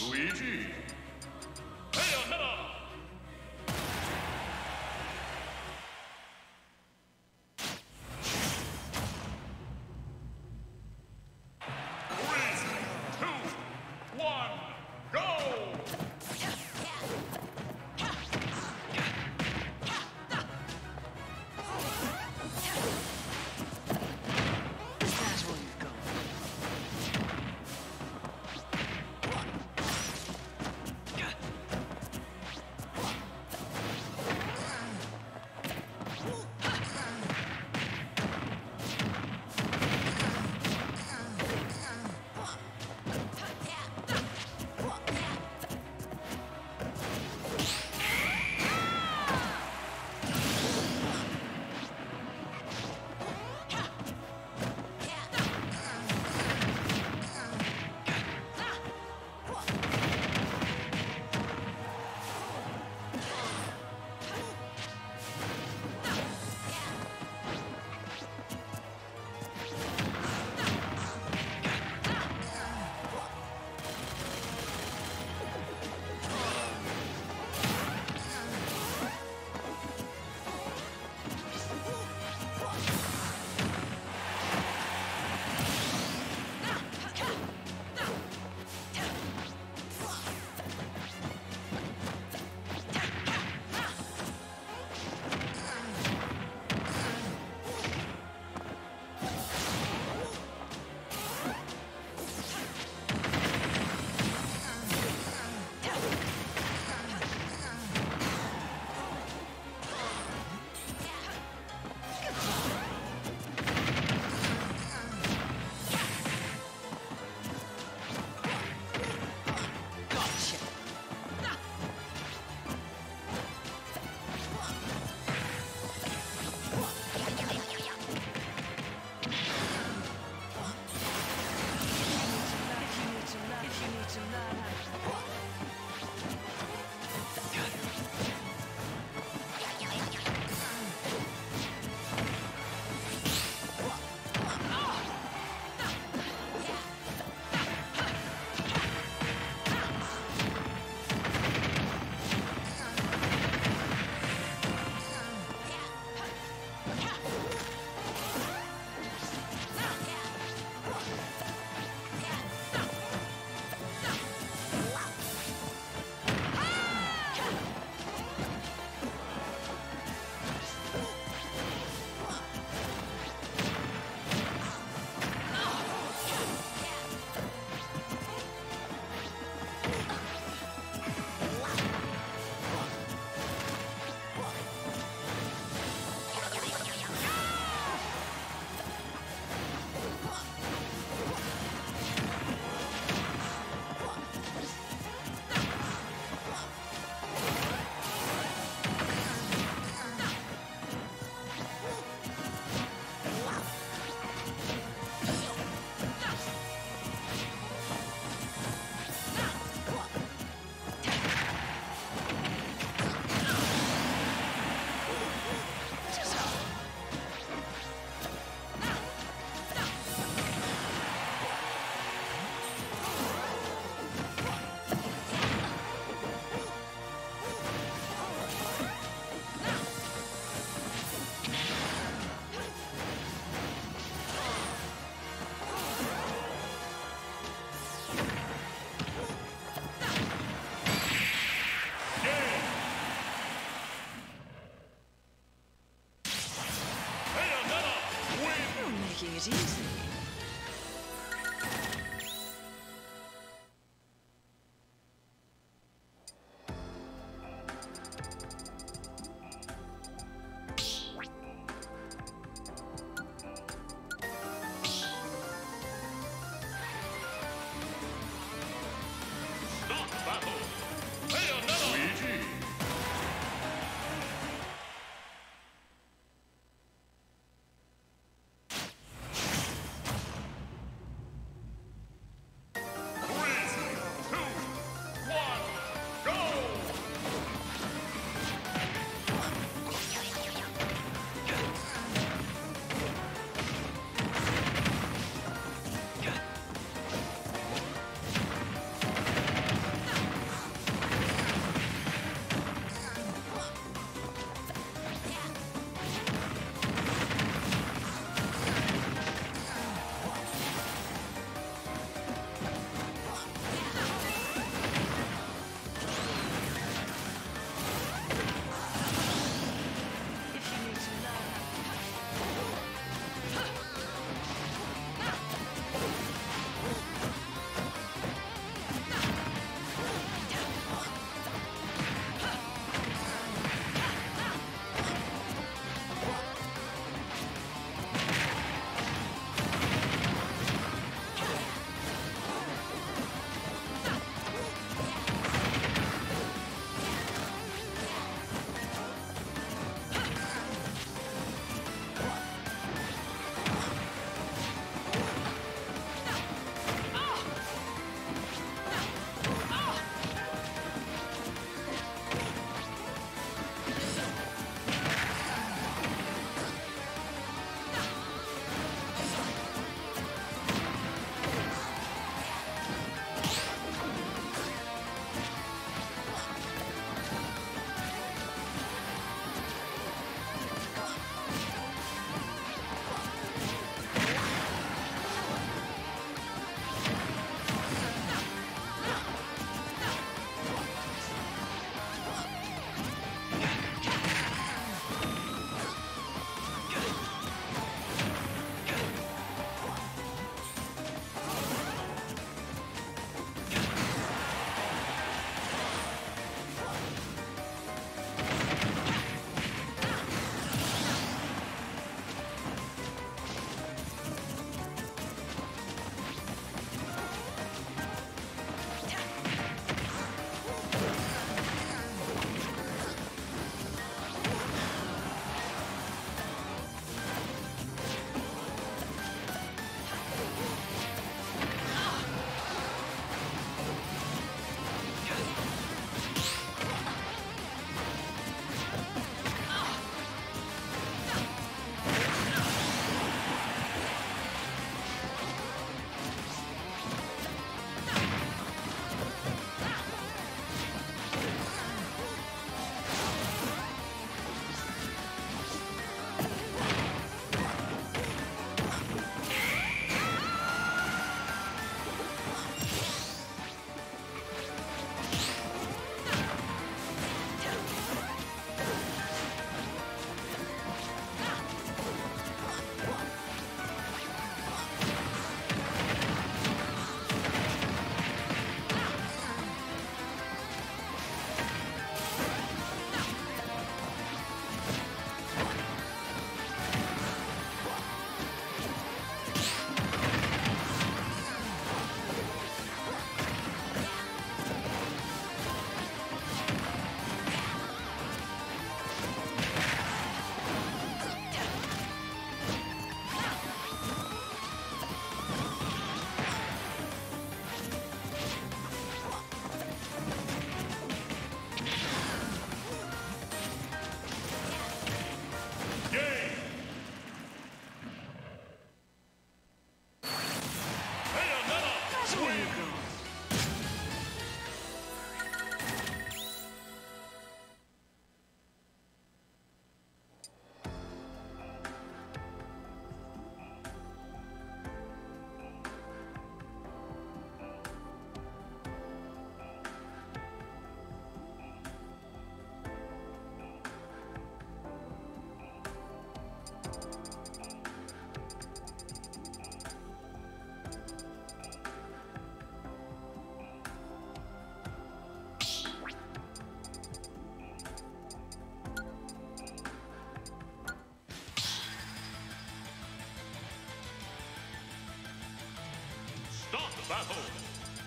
Luigi. Bayonetta.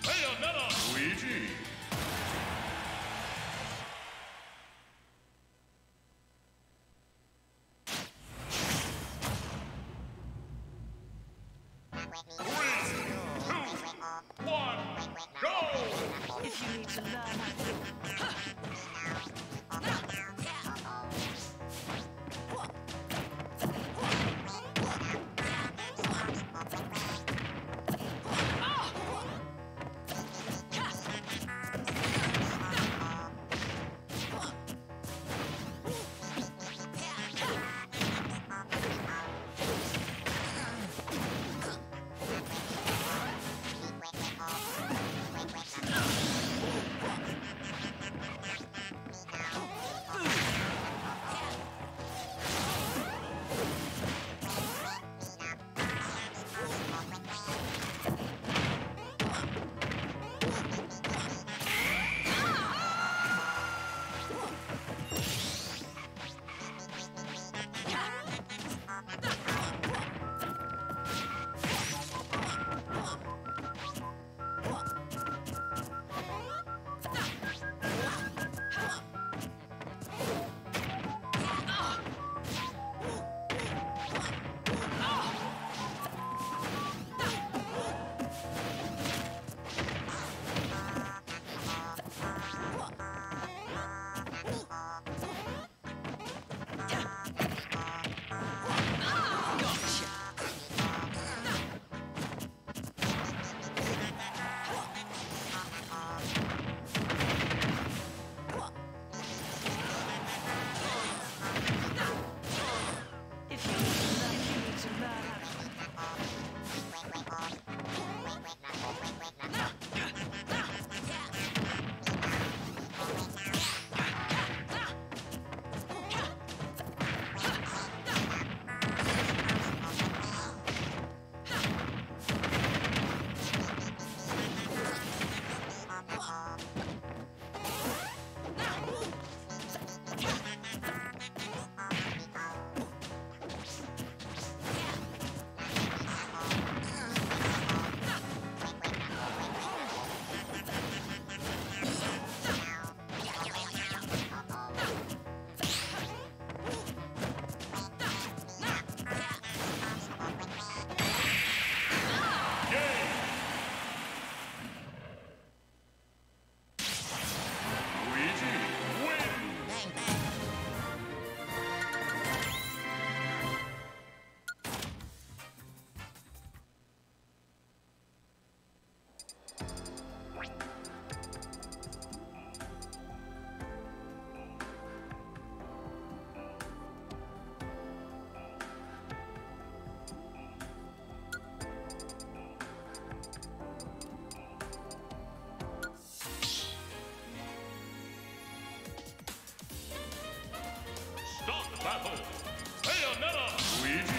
Bayonetta. Luigi. If you need to learn how to... Battle. Bayonetta. Luigi.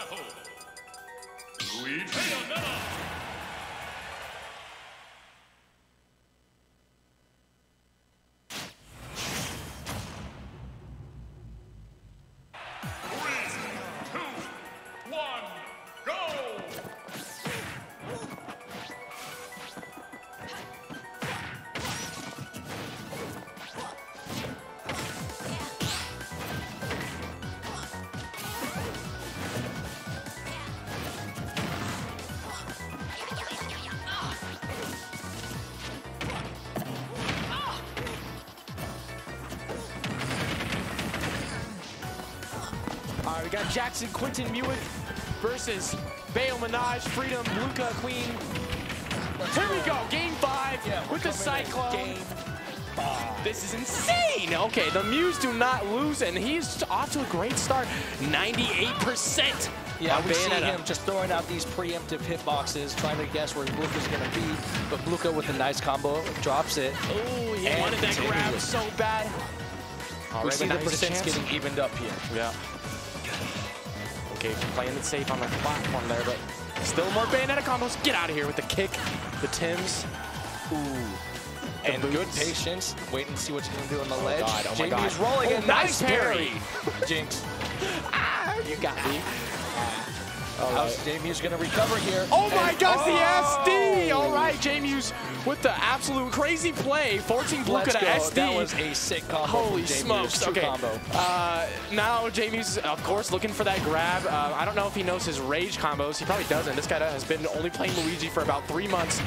Luigi. Bayonetta. 3, 2, 1, go! All right, we got Jackson Quinton Mewett versus Bayo Minaj, Freedom, Luca, Queen. Here we go, game 5 with the Cyclone. Game 5. This is insane. Okay, the Muse do not lose, and he's off to a great start. 98%. Yeah, we see him just throwing out these preemptive hitboxes, trying to guess where Bluka's going to be. But Bluka with a nice combo drops it. Oh, he wanted that grab so bad. We see the percents getting evened up here. Yeah. Okay, playing it safe on the platform there, but still more Bayonetta combos. Get out of here with the kick, the Tims. Ooh. And good patience. Wait and see what you're going to do on the ledge. God, oh my God. Jamie's rolling in. Nice parry. Jinx. You got me. How's Jmuze going to recover here? Oh my gosh, the SD! All right, Jmuze with the absolute crazy play, forcing Bluka to SD. That was a sick combo. Holy smokes. Okay. Combo. Now Jmuze, of course, looking for that grab. I don't know if he knows his rage combos. He probably doesn't. This guy has been only playing Luigi for about 3 months.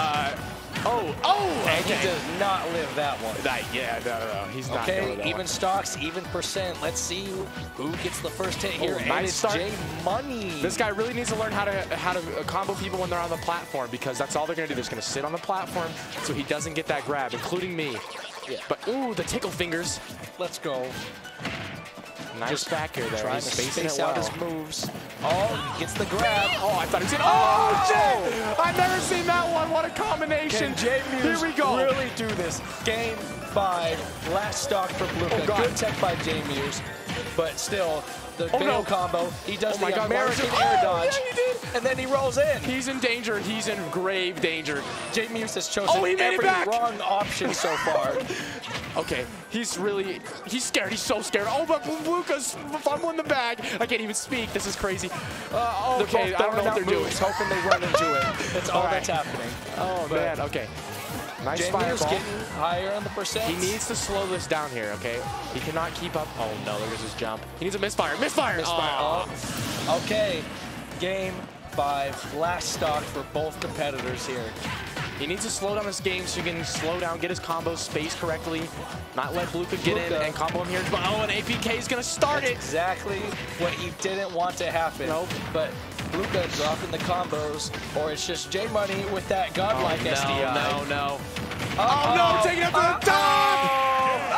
And he does not live that one. Yeah, no, he's not. Okay, even stocks, even percent. Let's see who gets the first hit here. And nice it's start. Money. This guy really needs to learn how to combo people when they're on the platform, because that's all they're gonna do. They're just gonna sit on the platform so he doesn't get that grab, including me. Yeah. But ooh, the tickle fingers. Let's go. Nice back here there. Trying He's to spacing space it well. out his moves. Oh, he gets the grab. Oh, I thought he was gonna. Oh shit! I've never seen that one. What a combination. Can Jmuze Here we go. really do this? Game 5, last stock for Bluka. Good tech by Jmuze, but still, the Bayo combo, he does the American air dodge, yeah, he did. and then he rolls in. He's in danger. He's in grave danger. Jmuze has chosen every wrong option so far. Okay, he's scared. He's so scared. Oh, but Bluka's fumbling the bag. I can't even speak. This is crazy. Okay, I don't know what they're doing. Hoping they run into it. That's all that's happening. Oh, man, okay. Nice Jmuze fireball. getting higher on the percent. He needs to slow this down here, okay? He cannot keep up. Oh, no, there's his jump. He needs a misfire. Misfire! Oh. Okay, game 5, last stock for both competitors here. He needs to slow down this game so he can slow down, get his combos spaced correctly, not let Bluka get in and combo him here. Oh, and APK is going to start it. Exactly what you didn't want to happen. Nope. But Bluka dropping the combos, or it's just J Money with that godlike SDI. No. Oh, no, taking it up to the top!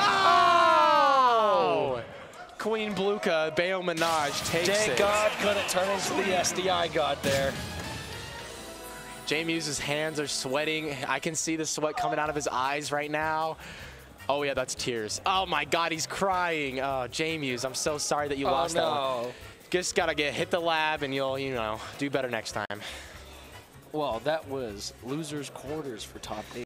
Oh! Queen Bluka, Bayo Minaj takes it. J-God couldn't turn into the SDI god there. Jmuze's hands are sweating. I can see the sweat coming out of his eyes right now. Oh, yeah, that's tears. Oh, my God, he's crying. Oh, Jmuze, I'm so sorry that you lost that one. Just got to hit the lab, and you'll, do better next time. Well, that was loser's quarters for top 8.